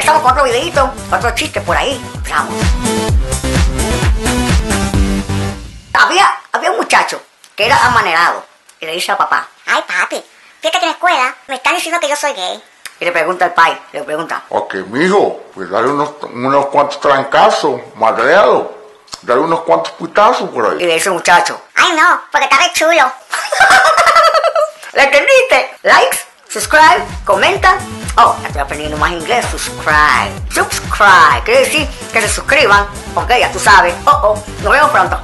regresamos con otro videito, otro chiste por ahí. Vamos. Había un muchacho que era amanerado y le dice al papá: ay papi, fíjate que en la escuela me están diciendo que yo soy gay. Y le pregunta al pai, le pregunta: ok, mijo, pues dale unos cuantos trancazos, madreado. Dale unos cuantos putazos por ahí. Y le dice el muchacho: ay no, porque está re chulo. ¿Le entendiste? Likes, subscribe, comenta. Oh, ya estoy aprendiendo más inglés. Subscribe. Quiere decir que se suscriban. Ok, ya tú sabes. Nos vemos pronto.